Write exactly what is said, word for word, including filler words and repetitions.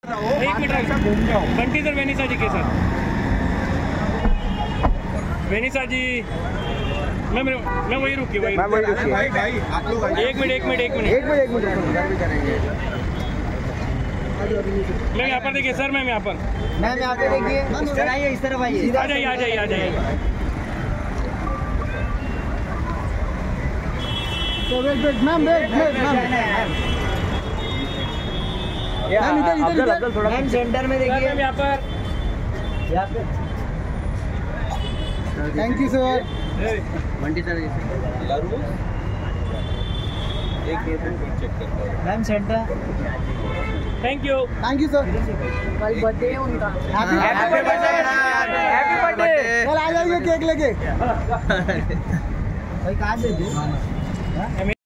एक मिनट घूम जाओ। बंटी सर वेनिसा जी के साथ, वेनिसा जी मैं मैं वही रुकी वही मैं वही रुकी भाई भाई आप लोग एक मिनट एक मिनट एक मिनट एक मिनट एक मिनट भी करेंगे। मैम यहाँ पर देखिए सर, मैम यहाँ पर मैम यहाँ पे देखिए, इस तरह आइए, इस तरफ आइए, आ जाइए आ जाइए आ जाइए। मैम इधर इधर इधर थोड़ा मैम सेंटर में देखिए, मैम यहाँ पर यहाँ पे। Thank you sir. Bunty sir एक चेक करता ma'am centre. Thank you thank you sir. कल बर्थडे है उनका। Happy birthday, happy birthday. कल आ जाइए केक लेके। भाई कहाँ से